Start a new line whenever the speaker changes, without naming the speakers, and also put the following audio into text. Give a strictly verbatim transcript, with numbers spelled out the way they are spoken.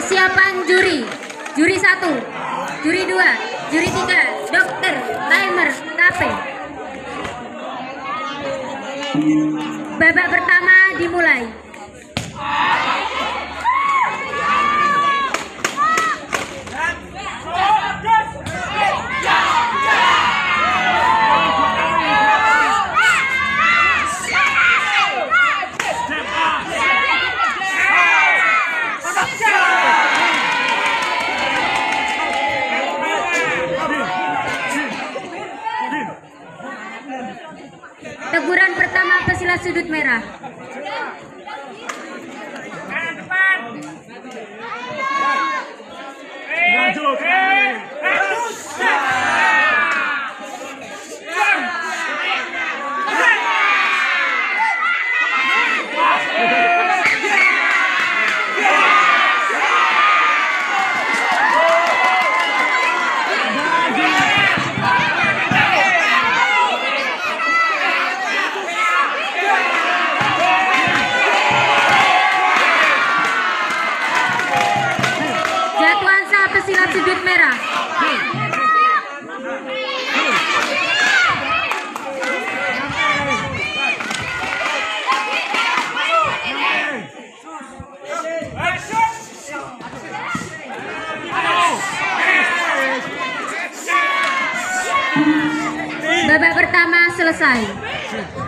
Persiapan juri. Juri satu, juri dua, juri tiga, dokter, timer, tape. Babak pertama dimulai. Teguran pertama pesilat sudut merah. Pesilat sudut merah. Babak pertama selesai.